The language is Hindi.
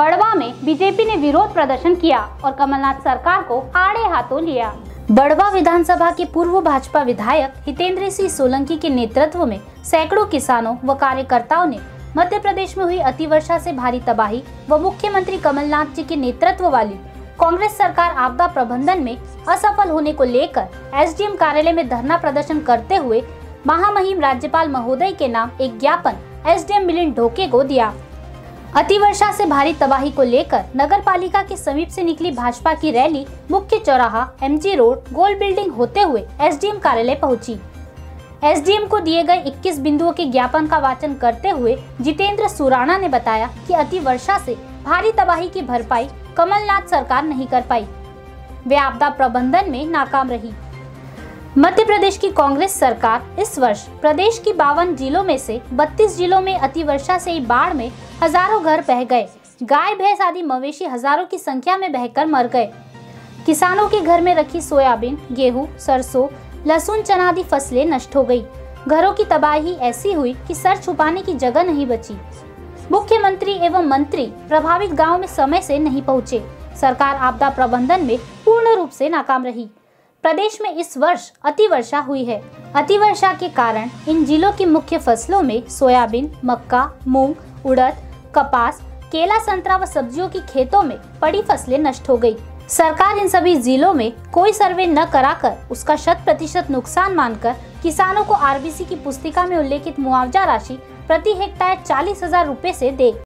बड़वा में बीजेपी ने विरोध प्रदर्शन किया और कमलनाथ सरकार को आड़े हाथों लिया। बड़वा विधानसभा के पूर्व भाजपा विधायक हितेंद्र सिंह सोलंकी के नेतृत्व में सैकड़ों किसानों व कार्यकर्ताओं ने मध्य प्रदेश में हुई अतिवर्षा से भारी तबाही व मुख्यमंत्री कमलनाथ जी के नेतृत्व वाली कांग्रेस सरकार आपदा प्रबंधन में असफल होने को लेकर एसडीएम कार्यालय में धरना प्रदर्शन करते हुए महामहिम राज्यपाल महोदय के नाम एक ज्ञापन एसडीएम मिलिंद ढोके को दिया। अतिवर्षा से भारी तबाही को लेकर नगर पालिका के समीप से निकली भाजपा की रैली मुख्य चौराहा, एमजी रोड, गोल बिल्डिंग होते हुए एसडीएम कार्यालय पहुंची। एसडीएम को दिए गए 21 बिंदुओं के ज्ञापन का वाचन करते हुए जितेंद्र सुराणा ने बताया कि अतिवर्षा से भारी तबाही की भरपाई कमलनाथ सरकार नहीं कर पाई, वे आपदा प्रबंधन में नाकाम रही। मध्य प्रदेश की कांग्रेस सरकार इस वर्ष प्रदेश की 52 जिलों में से 32 जिलों में अतिवर्षा से बाढ़ में हजारों घर बह गए, गाय भैंस आदि मवेशी हजारों की संख्या में बहकर मर गए। किसानों के घर में रखी सोयाबीन, गेहूं, सरसों, लहसुन, चना आदि फसलें नष्ट हो गई। घरों की तबाही ऐसी हुई कि सर छुपाने की जगह नहीं बची। मुख्यमंत्री एवं मंत्री प्रभावित गांव में समय से नहीं पहुंचे। सरकार आपदा प्रबंधन में पूर्ण रूप से नाकाम रही। प्रदेश में इस वर्ष अतिवर्षा हुई है। अतिवर्षा के कारण इन जिलों की मुख्य फसलों में सोयाबीन, मक्का, मूंग, उड़द, कपास, केला, संतरा व सब्जियों की खेतों में पड़ी फसलें नष्ट हो गई। सरकार इन सभी जिलों में कोई सर्वे न कराकर उसका 100% नुकसान मानकर किसानों को आरबीसी की पुस्तिका में उल्लेखित मुआवजा राशि प्रति हेक्टेयर 40,000 रुपए से दे।